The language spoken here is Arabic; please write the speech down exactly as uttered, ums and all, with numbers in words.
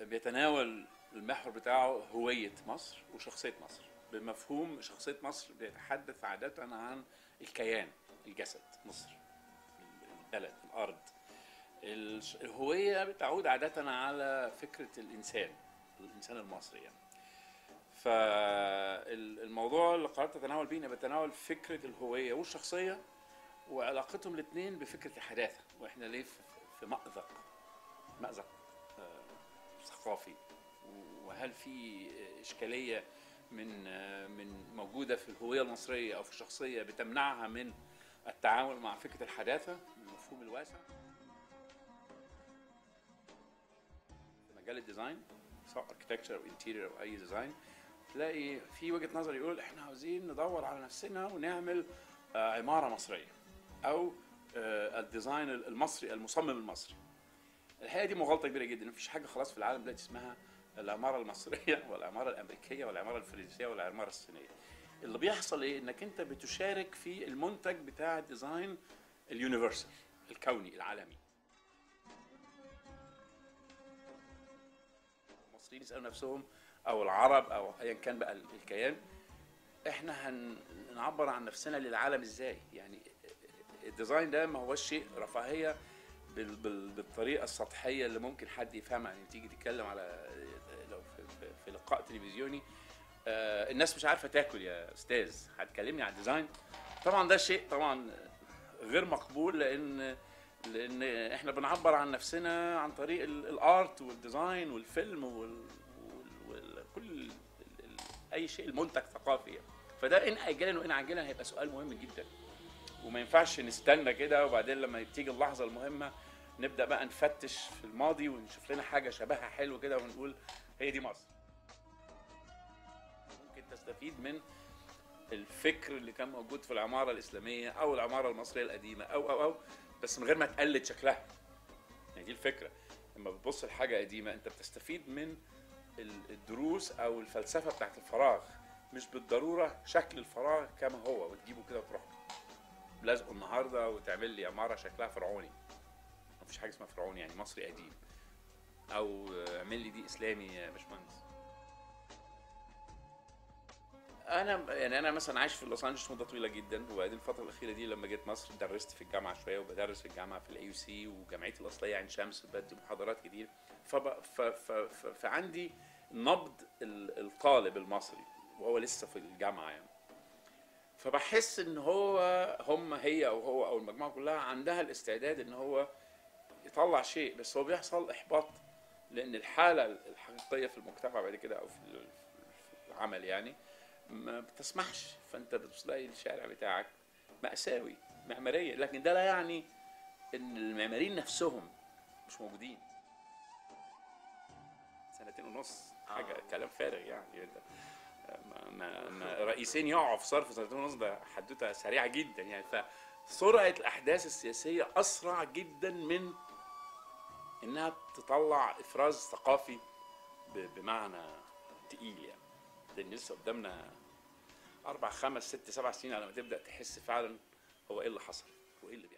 بيتناول المحور بتاعه هوية مصر وشخصية مصر. بمفهوم شخصية مصر بيتحدث عادة عن الكيان، الجسد، مصر، البلد، الأرض. الهوية بتعود عادة على فكرة الإنسان، الإنسان المصري يعني. فالموضوع اللي قررت أتناول بيه بتناول فكرة الهوية والشخصية وعلاقتهم الاثنين بفكرة الحداثة، وإحنا ليه في مأزق مأزق ثقافي، وهل في إشكالية من من موجودة في الهوية المصرية أو في الشخصية بتمنعها من التعامل مع فكرة الحداثة بالمفهوم الواسع في مجال الديزاين، سواء اركتكتشر او انتيريور او اي ديزاين. تلاقي في وجهة نظر يقول احنا عاوزين ندور على نفسنا ونعمل عمارة مصرية او الديزاين المصري، المصمم المصري. الحقيقة دي مغالطة كبيرة جدا. مفيش حاجة خلاص في العالم دلوقتي اسمها العمارة المصرية والعمارة الأمريكية والعمارة الفرنسية والعمارة الصينية. اللي بيحصل ايه؟ انك انت بتشارك في المنتج بتاع الديزاين اليونيفرسال، الكوني العالمي. المصريين يسألوا نفسهم او العرب او ايا كان بقى الكيان، احنا هنعبر عن نفسنا للعالم ازاي؟ يعني الديزاين ده ما هوش شيء رفاهية بالطريقة السطحية اللي ممكن حد يفهمها. يعني تيجي تتكلم على لو في, في لقاء تلفزيوني آه الناس مش عارفة تاكل يا استاذ، هتكلمني عن الديزاين؟ طبعا ده شيء طبعا غير مقبول، لان لان احنا بنعبر عن نفسنا عن طريق الارت والديزاين والفيلم وكل اي شيء المنتج ثقافي. فده ان اجلا وان عاجلا هيبقى سؤال مهم جدا، وما ينفعش نستنى كده وبعدين لما تيجي اللحظه المهمه نبدا بقى نفتش في الماضي ونشوف لنا حاجه شبهها حلو كده ونقول هي دي مصر. ممكن تستفيد من الفكر اللي كان موجود في العماره الاسلاميه او العماره المصريه القديمه او او او بس من غير ما تقلد شكلها. يعني دي الفكره، لما بتبص لحاجه قديمه انت بتستفيد من الدروس او الفلسفه بتاعت الفراغ، مش بالضروره شكل الفراغ كما هو وتجيبه كده وتروح لازقه النهارده وتعمل لي عماره شكلها فرعوني. مفيش حاجه اسمها فرعوني، يعني مصري قديم، او اعمل لي دي اسلامي يا باشمهندس. انا يعني انا مثلا عايش في لوس انجلوس مده طويله جدا، وبعدين الفتره الاخيره دي لما جيت مصر درست في الجامعه شويه، وبدرس في الجامعه في الاي يو سي وجامعتي الاصليه عين شمس، بدي محاضرات كتير. فعندي نبض الطالب المصري وهو لسه في الجامعه يعني. فبحس ان هو هم هي او هو او المجموعه كلها عندها الاستعداد ان هو يطلع شيء، بس هو بيحصل احباط لان الحاله الحقيقيه في المجتمع بعد كده او في العمل يعني ما بتسمحش. فانت بتلاقي الشارع بتاعك مأساوي معمارية، لكن ده لا يعني ان المعماريين نفسهم مش موجودين. سنتين ونص حاجة آه. كلام فارغ يعني. انت ما ما ما رئيسين يقعوا في صرف سنتين ونص، ده حدوته سريعة جدا يعني. فسرعة الأحداث السياسية أسرع جدا من إنها تطلع إفراز ثقافي بمعنى تقيل يعني. لأن لسه قدامنا أربع خمس ست سبع سنين على ما تبدأ تحس فعلا هو إيه اللي حصل وإيه اللي بيحصل.